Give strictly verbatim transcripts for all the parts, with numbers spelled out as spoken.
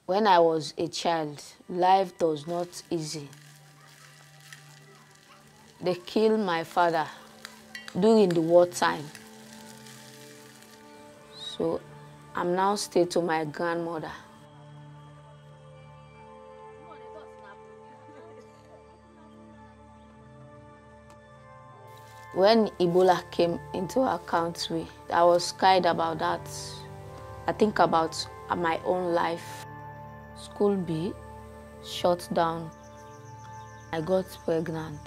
When I was a child, life was not easy. They killed my father during the wartime. So I'm now staying to my grandmother. When Ebola came into our country, I was scared about that. I think about my own life. School B shut down. I got pregnant.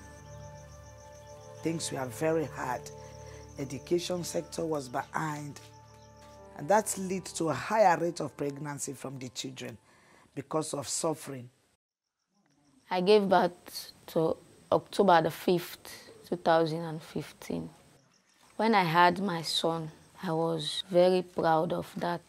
Things were very hard. Education sector was behind. And that led to a higher rate of pregnancy from the children because of suffering. I gave birth to October the fifth, two thousand fifteen. When I had my son, I was very proud of that.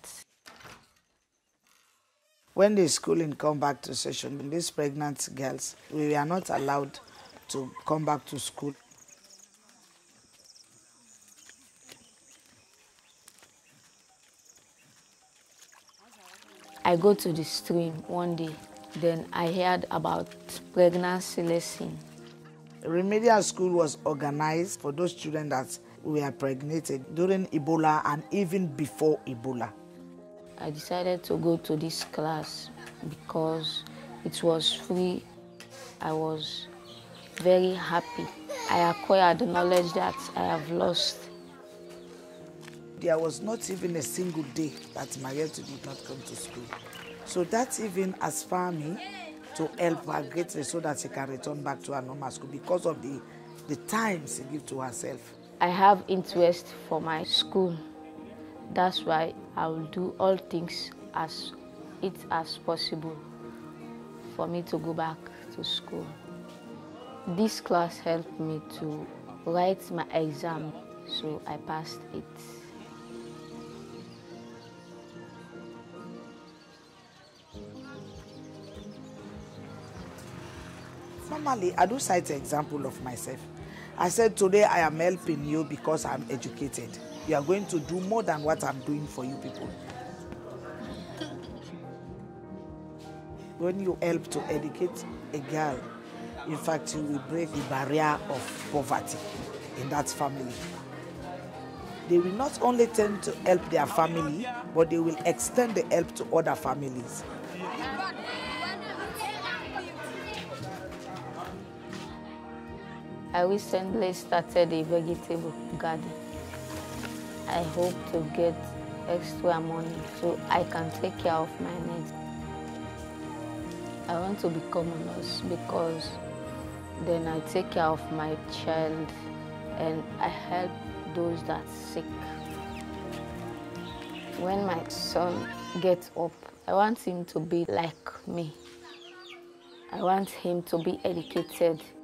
When the schooling come back to session, these pregnant girls, we were not allowed to come back to school. I go to the stream one day, then I heard about pregnancy lesson. Remedial school was organized for those children that were impregnated during Ebola and even before Ebola. I decided to go to this class because it was free. I was very happy. I acquired the knowledge that I have lost. There was not even a single day that Mariatu did not come to school. So that even inspired me to help her greatly so that she can return back to her normal school because of the, the time she gives to herself. I have interest for my school. That's why I will do all things as it as possible for me to go back to school. This class helped me to write my exam, so I passed it. Normally, I do cite an example of myself. I said, today I am helping you because I'm educated. You are going to do more than what I'm doing for you people. When you help to educate a girl, in fact, you will break the barrier of poverty in that family. They will not only tend to help their family, but they will extend the help to other families. I recently started a vegetable garden. I hope to get extra money so I can take care of my needs. I want to become a nurse because then I take care of my child and I help those that are sick. When my son gets up, I want him to be like me. I want him to be educated.